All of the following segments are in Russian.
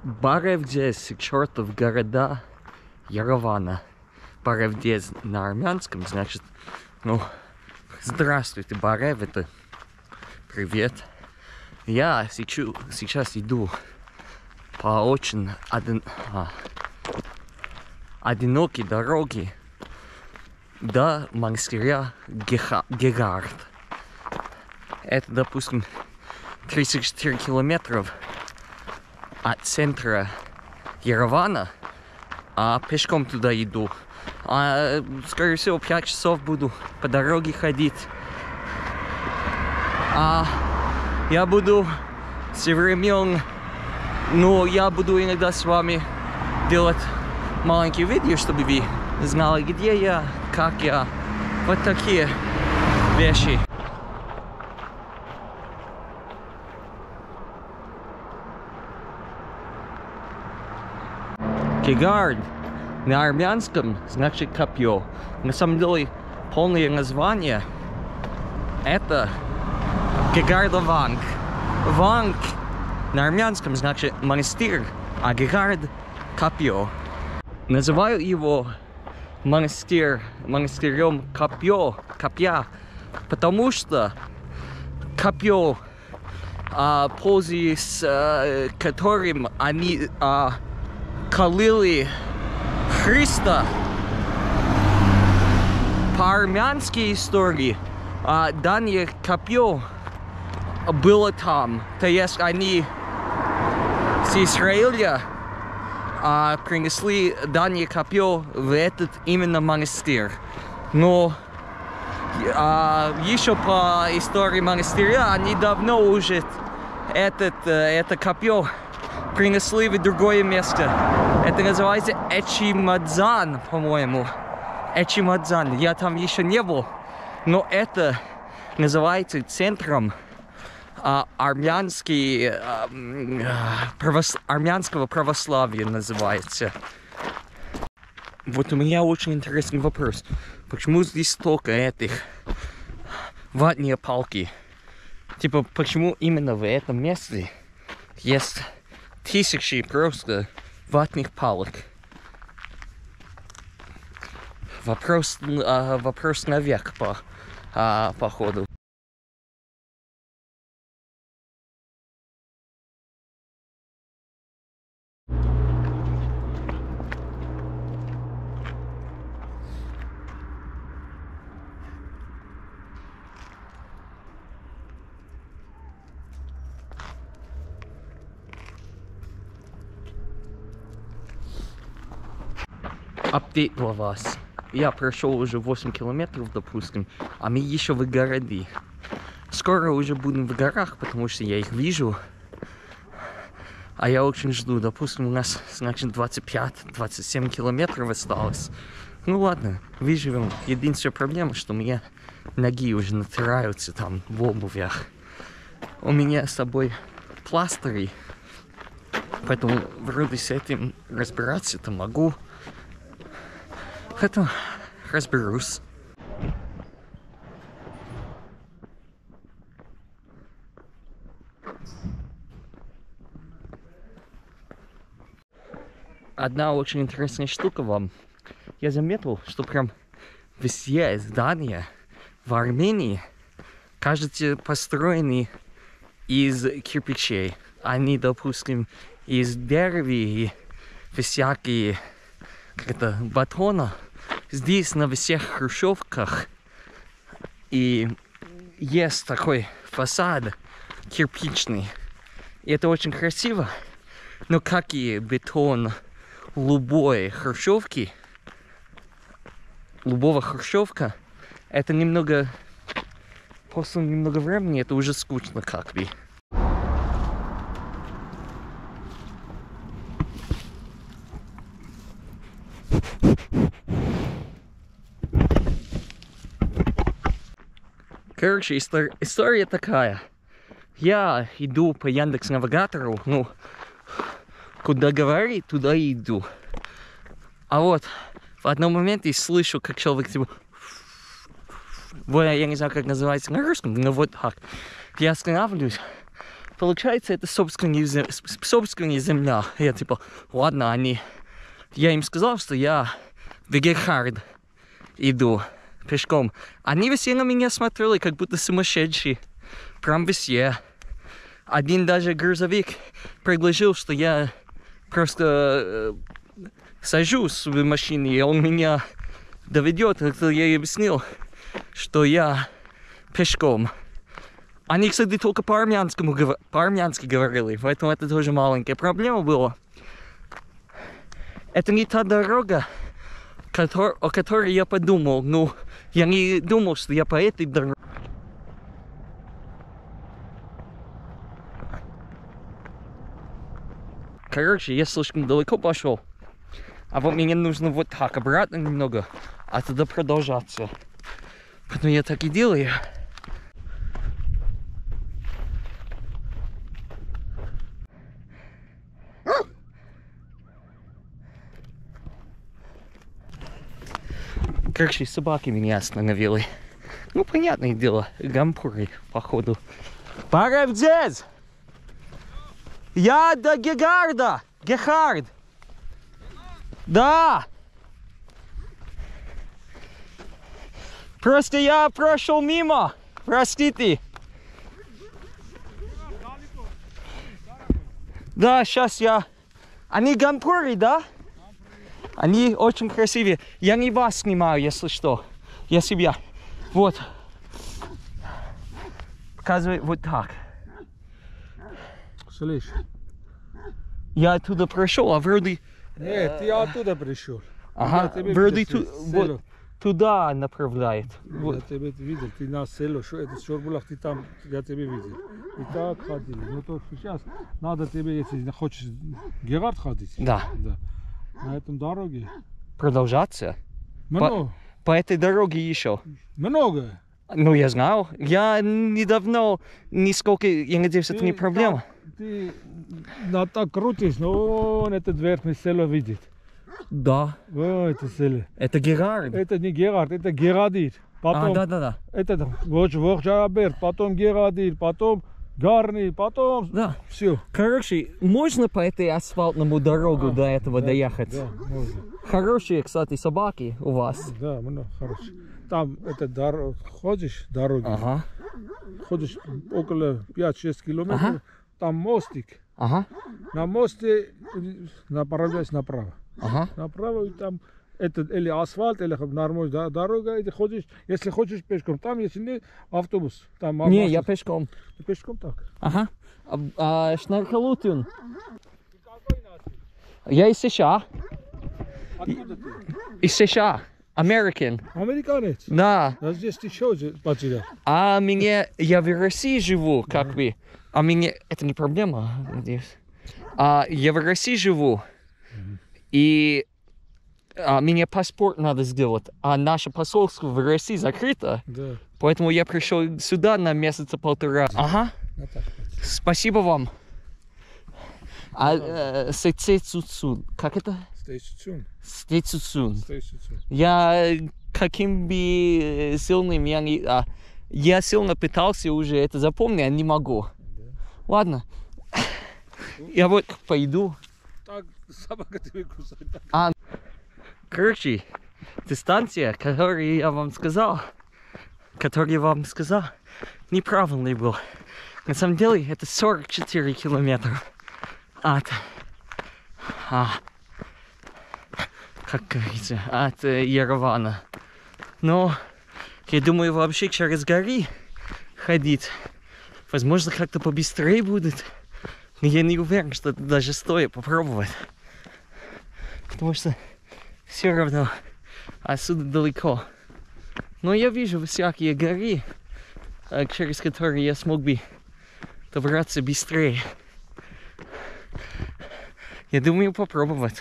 Баревдес, чертов города Еревана. Баревдес на армянском значит, ну, здравствуйте, Барев, это привет. Я сейчас иду по очень одинокой дороге до монастыря Гегард. Это, допустим, 34 километров от центра Еревана, а пешком туда иду. Скорее всего, 5 часов буду по дороге ходить. Я буду все время, я буду иногда с вами делать маленькие видео, чтобы вы знали, где я, как я. Вот такие вещи. Гегард на армянском значит копье. На самом деле полное название это Гегарда Ванг. Ванг на армянском значит монастырь, а Гегард копье. Называю его монастырем копья, потому что копье, пользуясь которым они колыли Христа. По армянской истории данное копье было там. То есть они с Израиля принесли данное копье в этот именно монастырь. Но еще по истории монастыря они давно уже это копье принесли в другое место. Это называется Эчимадзан, по-моему. Эчимадзан. Я там еще не был. Но это называется центром армянского православия называется. Вот у меня очень интересный вопрос. Почему здесь столько этих ватные палки? Типа, почему именно в этом месте есть тысячи просто ватных палок? Вопрос на век, походу. Апдейт для вас. Я прошел уже 8 километров, допустим, а мы еще в городе. Скоро уже будем в горах, потому что я их вижу. А я очень жду. Допустим, у нас, значит, 25-27 километров осталось. Ну ладно, выживем. Единственная проблема, что у меня ноги уже натираются там в обувях. У меня с собой пластыри. Поэтому вроде с этим разбираться-то могу. Поэтому разберусь. Одна очень интересная штука вам. Я заметил, что прям все здания в Армении, кажется, построены из кирпичей. Они, допустим, из дерева и всякие батона. Здесь на всех хрущевках и есть такой фасад кирпичный. И это очень красиво. Но как и бетон любой хрущевки, любого хрущевка, это немного, после немного времени, это уже скучно как бы. Короче, история такая. Я иду по Яндекс.Навигатору, куда говорит, туда и иду. А вот в одном моменте слышу, как человек типа... Я не знаю, как называется на русском, но вот так. Я останавливаюсь, получается, это собственная земля. Я типа, ладно, я им сказал, что я в Герхард иду пешком. Они все на меня смотрели, как будто сумасшедшие. Прям все. Один даже грузовик предложил, что я просто сажусь в машине, и он меня доведет. Это я объяснил, что я пешком. Они, кстати, только по-армянски говорили, поэтому это тоже маленькая проблема была. Это не та дорога, о которой я подумал. Ну, я не думал, что я по этой дороге. Короче, я слишком далеко пошел. А вот мне нужно вот так, обратно немного, а туда продолжаться. Поэтому я так и делаю. Короче, собаки меня остановили. Ну, понятное дело, гампуры, походу. Паревдез! Я до Герхарда! Герхард! Да! Просто я прошел мимо. Простите. Да, сейчас я... Они гампуры, да? Они очень красивые. Я не вас снимаю, если что. Я себя. Вот. Показывай вот так. Слышь? Я оттуда прошел, а вроде... Нет, ты оттуда пришел. Ага, вроде вот туда направляет. Я Вот. тебя видел, ты на село, что это Шорбулах, ты там, я тебя видел. И так ходили. Но то сейчас надо тебе, если хочешь Герхард ходить. Да. Да. На этом дороге. Продолжаться? Много. По этой дороге еще. Много. Ну, я знал. Я недавно, нисколько, я надеюсь, это не проблема. Ты так крутишь, но он этот верхний село видит. Да. О, это село. Это Герхард. Это не Герхард, это Герадир. Потом, да. это Ворджаберт, потом Герадир, потом Гарни, потом Да. все. Короче, можно по этой асфальтному дорогу до этого доехать? Да, можно. Хорошие, кстати, собаки у вас. Да, много хорошо. Там это ходишь дороги, Ага. ходишь около 5-6 километров, Ага. там мостик. Ага. На мосте направляешь направо. Ага. Направо и там это или асфальт, или нормальная дорога, и ты ходишь, если хочешь пешком, там если нет, автобус. Там Не, я пешком. Ты пешком так. Ага. Шнархалутин. Я из США. Откуда ты? Из США. American. Американец. Да. А здесь ты что потерял? А мне, я в России живу, как бы. А мне, это не проблема, надеюсь. Я в России живу. И мне паспорт надо сделать. А наше посольство в России закрыто. Да. Поэтому я пришел сюда на месяца полтора. Ага. Ну, так. Спасибо вам. Сецуцун. Как это? Стейшцун. Сецуцун. Стейшцун. Я каким бы сильным я не... я сильно пытался уже это запомнить, а не могу. Ладно. Я вот пойду. Так, собака тебе кусает. Короче, дистанция, которую я вам сказал, неправильный был. На самом деле, это 44 километра от, как говорится, от Еревана. Но, я думаю, вообще через горы ходить, возможно, как-то побыстрее будет. Но я не уверен, что это даже стоит попробовать. Потому что все равно отсюда далеко. Но я вижу всякие горы, через которые я смог бы добраться быстрее. Я думаю попробовать.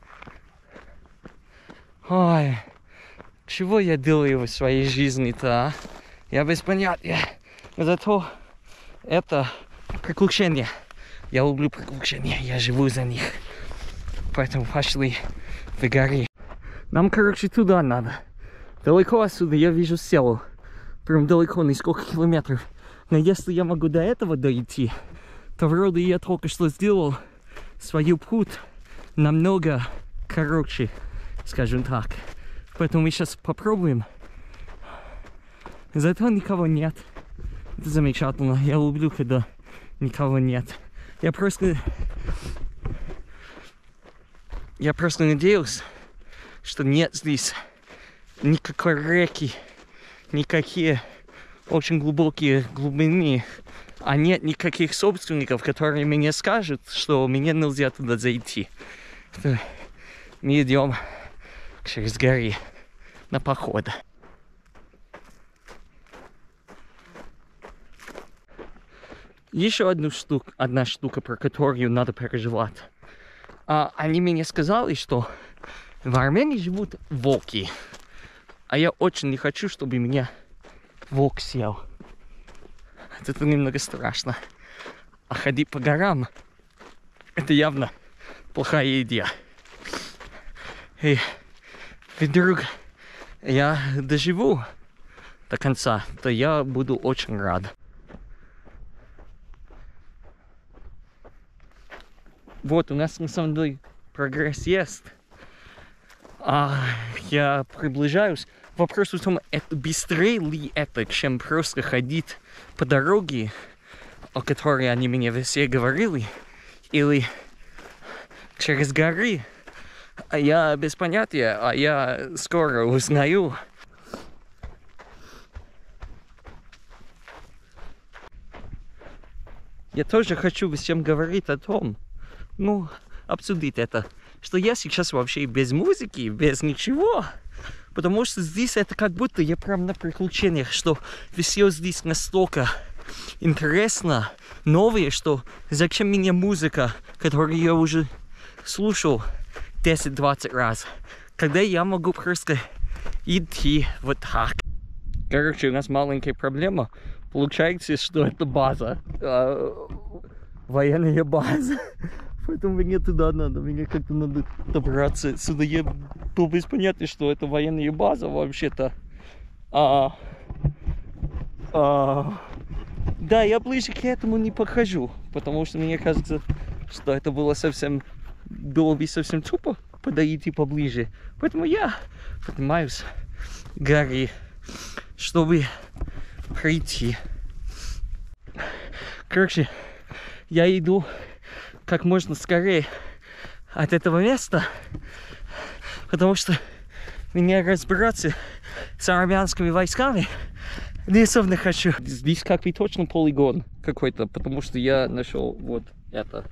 Ой, чего я делаю в своей жизни-то, а? Я без понятия. Но зато это приключение. Я люблю приключения, я живу за них. Поэтому пошли в горы. Нам, короче, туда надо. Далеко отсюда я вижу село. Прям далеко, несколько километров. Но если я могу до этого дойти, то вроде я только что сделал свою путь намного короче, скажем так. Поэтому мы сейчас попробуем. Зато никого нет. Это замечательно. Я люблю, когда никого нет. Я просто надеюсь, что нет здесь никакой реки, никакие очень глубокие глубины, а нет никаких собственников, которые мне скажут, что мне нельзя туда зайти. Мы идем через горы на поход. Еще одна штука, про которую надо переживать. Они мне сказали, что в Армении живут волки. А я очень не хочу, чтобы меня волк съел. Это немного страшно. А ходить по горам — это явно плохая идея. И вдруг я доживу до конца, то я буду очень рад. Вот, у нас на самом деле прогресс есть. Я приближаюсь. Вопрос в том, это быстрее ли это, чем просто ходить по дороге, о которой они мне все говорили, или через горы. Я без понятия, я скоро узнаю. Я тоже хочу всем говорить о том, обсудить это, что я сейчас вообще без музыки, без ничего, потому что здесь это как будто я прям на приключениях, что все здесь настолько интересно, новое, что зачем мне музыка, которую я уже слушал 10-20 раз, когда я могу просто идти вот так. Короче, у нас маленькая проблема. Получается, что это база, военная база. Поэтому мне туда надо, мне как-то надо добраться сюда. Я был без понятия, что это военная база вообще-то. Да, я ближе к этому не подхожу, потому что мне кажется, что это было бы совсем тупо подойти поближе. Поэтому я поднимаюсь к горе, чтобы пройти. Короче, я иду как можно скорее от этого места, потому что меня разбираться с армянскими войсками не особенно хочу. Здесь как бы точно полигон какой-то, потому что я нашел вот это.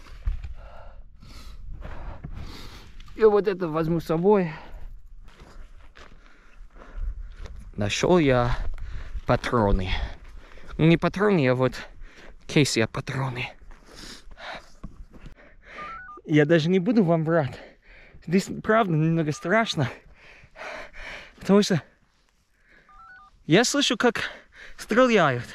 И вот это возьму с собой. Нашел я патроны. Не патроны, а вот кейсы от патроны. Я даже не буду вам врать. Здесь правда немного страшно. Потому что я слышу, как стреляют.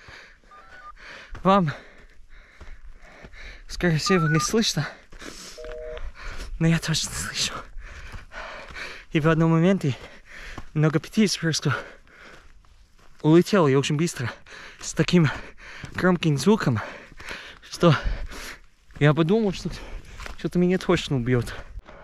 Вам, скорее всего, не слышно. Но я точно слышу. И в одном моменте много птиц просто улетело и очень быстро. С таким громким звуком, что я подумал, что что-то меня точно убьет.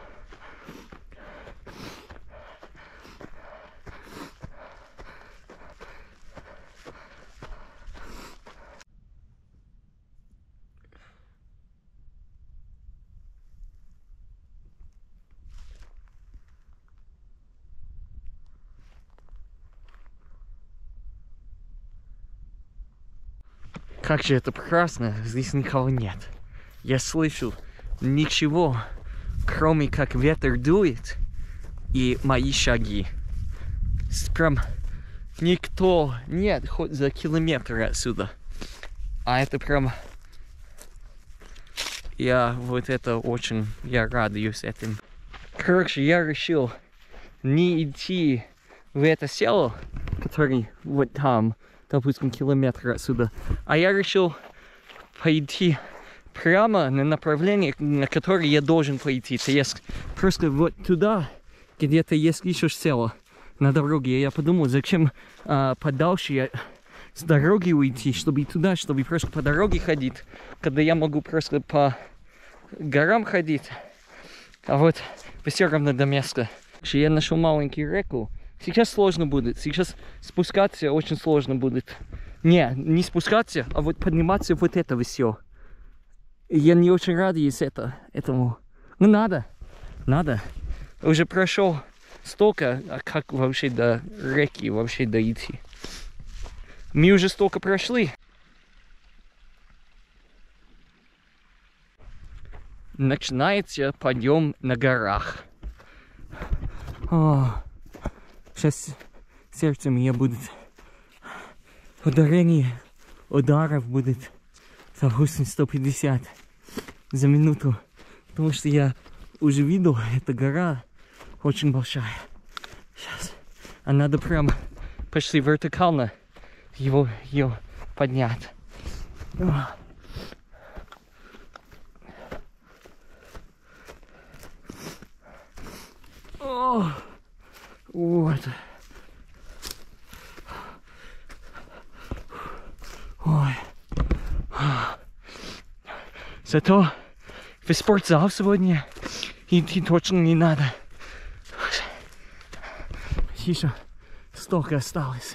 Как же это прекрасно, здесь никого нет. Я слышу ничего, кроме как ветер дует и мои шаги. Прям никто нет, хоть за километр отсюда. А это прям... Я радуюсь этим. Короче, я решил не идти в это село, которое вот там, допустим, километр отсюда. А я решил пойти прямо на направление, на которое я должен пойти. То есть просто вот туда, где-то есть еще село на дороге. И я подумал, зачем подальше я с дороги уйти, чтобы и туда, чтобы просто по дороге ходить, когда я могу просто по горам ходить. А вот все равно до места. Я нашел маленькую реку. Сейчас сложно будет. Сейчас спускаться очень сложно будет. Не спускаться, а вот подниматься вот это все. Я не очень рад из этому. Ну надо. Уже прошел столько, а как вообще до реки вообще дойти? Мы уже столько прошли. Начинается подъем на горах. О, сейчас сердце мне будет ударение ударов будет, допустим, 150 за минуту, потому что я уже видел, эта гора очень большая. Сейчас, а надо прям почти вертикально ее поднять. О, вот. Ой. Зато в спортзал сегодня идти точно не надо. Еще столько осталось.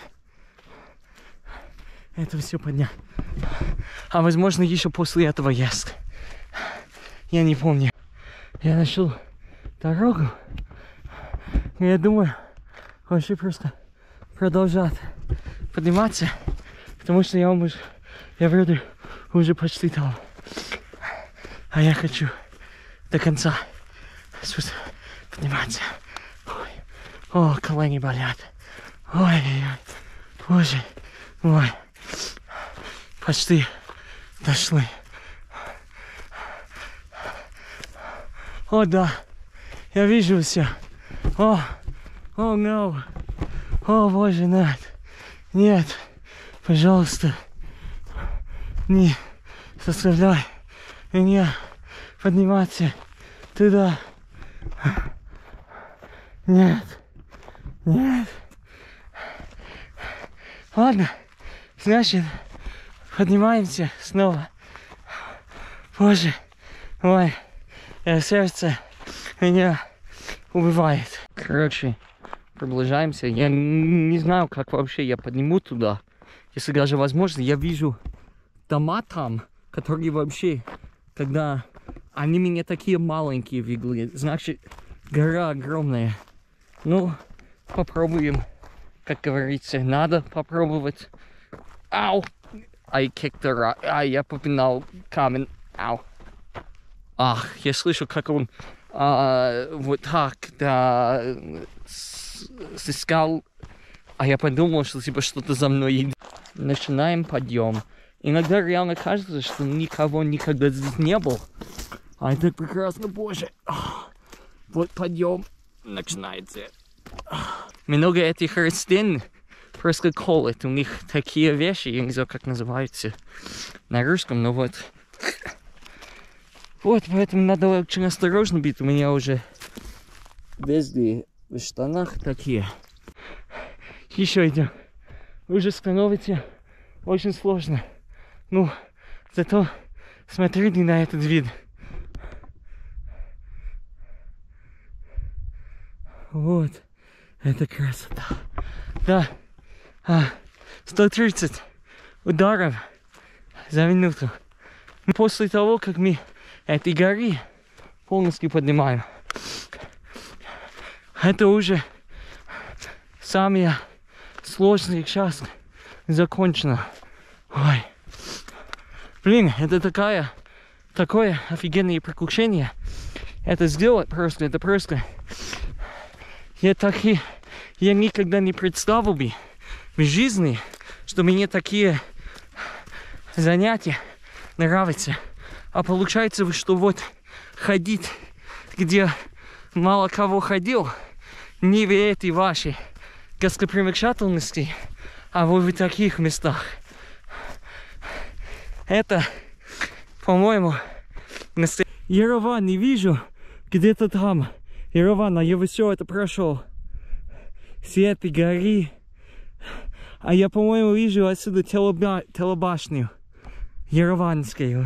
Это все поднять. А возможно еще после этого есть. Я не помню. Я нашел дорогу. И я думаю, вообще просто продолжать подниматься. Потому что я вроде уже почти там. А я хочу до конца подниматься. Ой. О, колени болят. Ой-ой-ой. Боже мой. Почти дошли. О, да. Я вижу все. О, no. О, боже, нет. Нет. Пожалуйста. Не заставляй меня подниматься туда. Нет. Ладно. Значит, поднимаемся снова. Боже мой, сердце меня убивает. Короче, приближаемся. Я не знаю, как вообще я подниму туда. Если даже возможно, я вижу дома там, которые вообще, когда они меня такие маленькие выглядят, значит, гора огромная. Ну, попробуем. Как говорится, надо попробовать. Ау! I kicked the rock. Я попинал камень. Ау. Ах, я слышу, как он вот так, да, сыскал. А я подумал, что типа что-то за мной идет. Начинаем подъем. Иногда реально кажется, что никого никогда здесь не было. А это прекрасно, боже. Вот подъем начинается. Много этих растений просто колят. У них такие вещи, я не знаю, как называются на русском, но вот. Вот, поэтому надо очень осторожно быть. У меня уже везде в штанах такие. Еще идем. Уже становится очень сложно. Ну, зато смотрите на этот вид. Вот. Это красота. Да. 130 ударов за минуту. После того, как мы этой горы полностью поднимаем. Это уже самое сложное сейчас закончено. Ой. Блин, это такое офигенное приключение. Это сделать просто, это просто. Я никогда не представил бы в жизни, что мне такие занятия нравятся. А получается, что вот ходить, где мало кого ходил, не в этой вашей гостопримечательности, а вот в таких местах. Это, по-моему, настоящий. Ереван не вижу, где-то там. Ереван, а я все это прошел. С этой горы. А я, по-моему, вижу отсюда телебашню Ереванскую.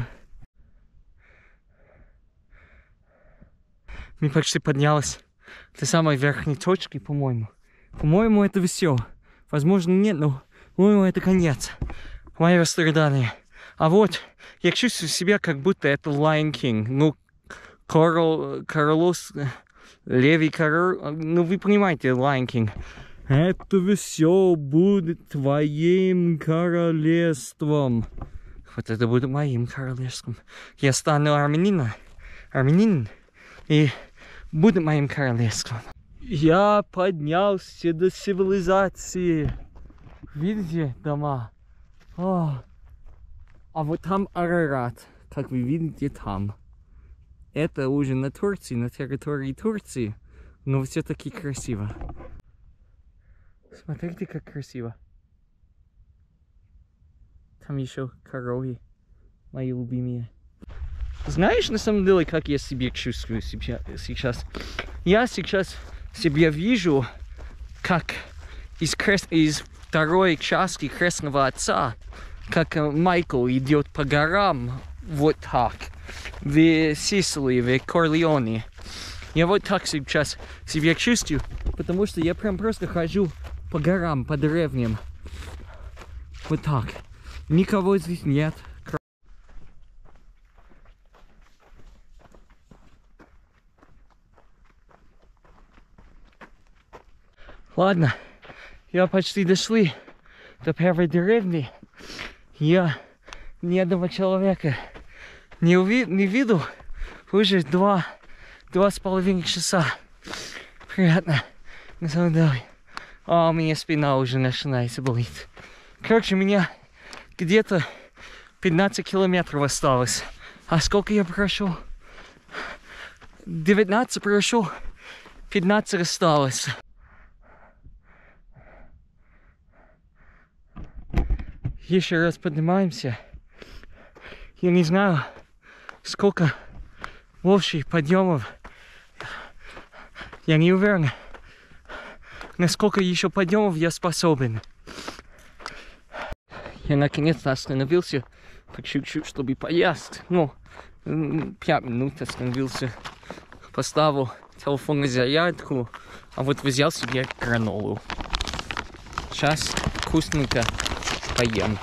Мы почти поднялись до самой верхней точки, по-моему. По-моему, это все. Возможно, нет, но, по-моему, это конец моего страдания. А вот, я чувствую себя, как будто это Lion King. Ну, Карлос, Леви Король, ну, вы понимаете, Lion King. Это все будет твоим королевством. Вот это будет моим королевством. Я стану армянин, и будет моим королевством. Я поднялся до цивилизации. Видите дома? О. А вот там Арарат, как вы видите там. Это уже на Турции, на территории Турции, но все-таки красиво. Смотрите, как красиво. Там еще коровы, мои любимые. Знаешь, на самом деле, как я себя чувствую сейчас? Я сейчас себя вижу, как из второй части «Крестного отца», как Майкл идет по горам, вот так, в Сицилии, в Корлеоне. Я вот так сейчас себя чувствую, потому что я прям просто хожу по горам, по деревням. Вот так. Никого здесь нет. Ладно, я почти дошли до первой деревни. Я ни одного человека не видел уже 2,5 часа. Приятно, на самом деле. А у меня спина уже начинает болеть. Короче, у меня где-то 15 километров осталось. А сколько я прошел? 19 прошел, 15 осталось. Еще раз поднимаемся. Я не знаю, сколько общих подъемов. Я не уверен, насколько еще подъемов я способен. Я наконец-то остановился по чуть-чуть, чтобы поесть. Ну, 5 минут остановился. Поставил телефон на зарядку, а вот взял себе гранолу. Сейчас вкусненько поем.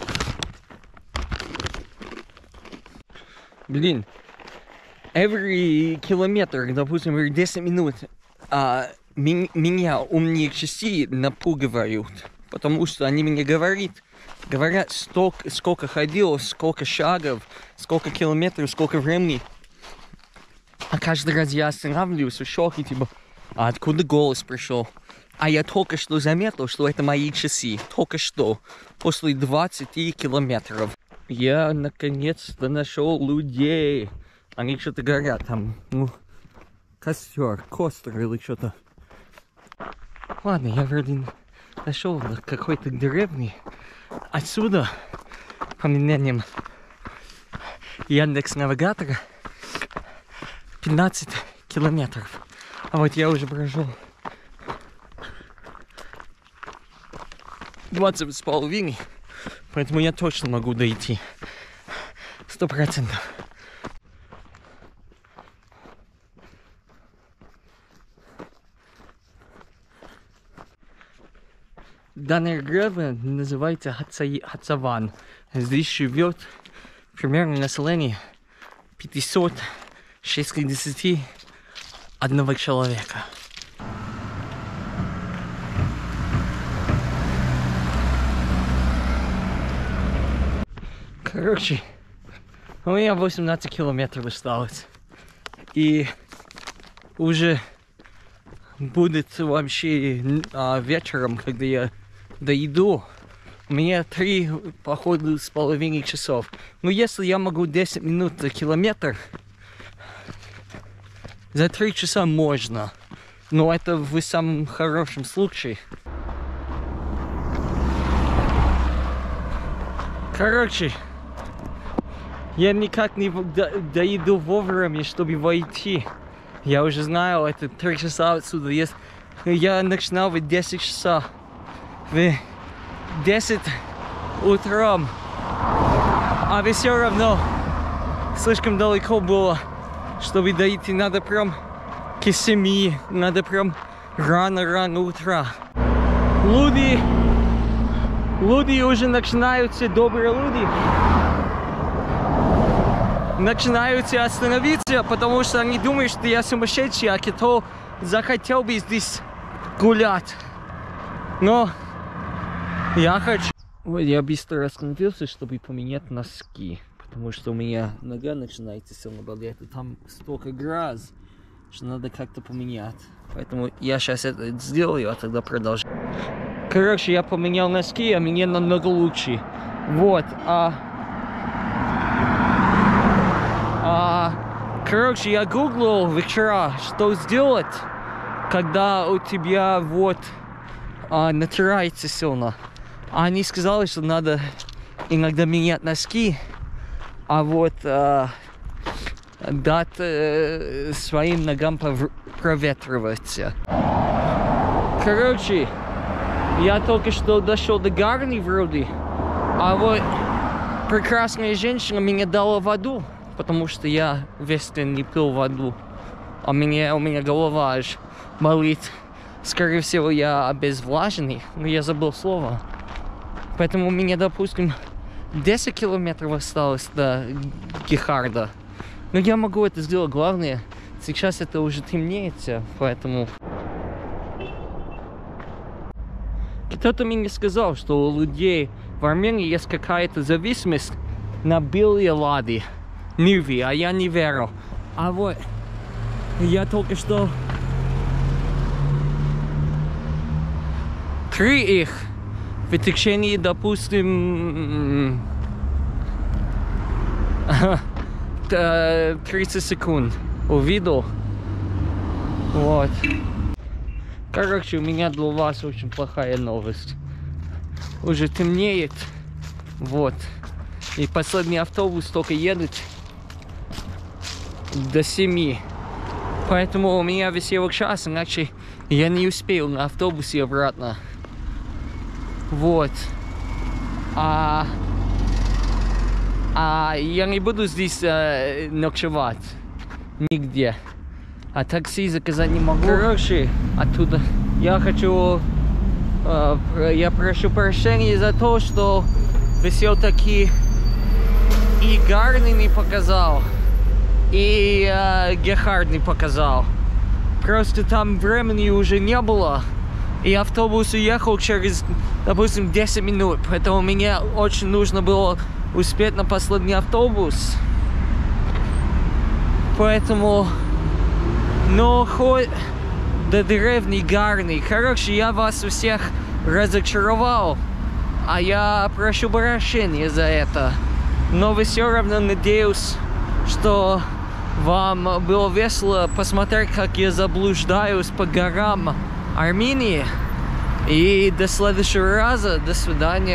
Блин, every километр, допустим, every 10 минут меня умные часы напугивают, потому что они мне говорят, сколько ходил, сколько шагов, сколько километров, сколько времени. А каждый раз я останавливаюсь в шоке, типа, а откуда голос пришел? А я только что заметил, что это мои часы. Только что. После 20 километров. Я наконец-то нашел людей. Они что-то горят там. Ну, костер, или что-то. Ладно, я вроде нашел до какой-то деревни. Отсюда, по мнениям Яндекс.Навигатора, 15 километров. А вот я уже прошел 20,5, поэтому я точно могу дойти. 100%. Данная гряда называется Хацаван. Здесь живет примерно население 561 человека. Короче, у меня 18 километров осталось. И уже будет вообще вечером, когда я дойду. У меня 3, походу, с половиной часов. Но если я могу 10 минут за километр, за 3 часа можно. Но это в самом хорошем случае. Короче, я никак не дойду вовремя, чтобы войти. Я уже знаю, это 3 часа отсюда. Я начинал в 10 часов. В 10 утром. А ведь все равно слишком далеко было, чтобы дойти. Надо прям к 7, надо прям рано утра. Люди уже начинаются, добрые люди, начинаются остановиться, потому что они думают, что я сумасшедший, а кто захотел бы здесь гулять. Но я хочу. Вот я быстро остановился, чтобы поменять носки, потому что у меня нога начинает сильно болеть, и там столько грязи, что надо как-то поменять. Поэтому я сейчас это сделаю, а тогда продолжу. Короче, я поменял носки, а мне намного лучше. Вот. Короче, я гуглил вчера, что сделать, когда у тебя вот натирается сильно. Они сказали, что надо иногда менять носки, а вот дать своим ногам проветриваться. Короче, я только что дошел до Гарни вроде, а вот прекрасная женщина мне дала воду, потому что я весь день не пил воду, а у меня голова аж болит. Скорее всего, я обезвлаженный, но я забыл слово. Поэтому у меня, допустим, 10 километров осталось до Гехарда. Но я могу это сделать. Главное, сейчас это уже темнеется, поэтому... Кто-то мне сказал, что у людей в Армении есть какая-то зависимость на белые лады, Нивы, а я не верил. А вот я только что 3 их в течение, допустим, 30 секунд увидел. Вот. Короче, у меня для вас очень плохая новость. Уже темнеет. Вот. И последний автобус только едет до 7. Поэтому у меня висел час, иначе я не успел на автобусе обратно. Вот. Я не буду здесь ночевать. Нигде. А такси заказать не могу. Короче, оттуда я хочу... я прошу прощения за то, что все-таки и Гарни не показал, и Гехард не показал. Просто там времени уже не было, и автобус уехал через, допустим, 10 минут. Поэтому мне очень нужно было успеть на последний автобус. Поэтому... Но хоть до деревни Гарни. Короче, я вас всех разочаровал, а я прошу прощения за это. Но все равно надеюсь, что вам было весело посмотреть, как я заблуждаюсь по горам Армении. И до следующего раза. До свидания.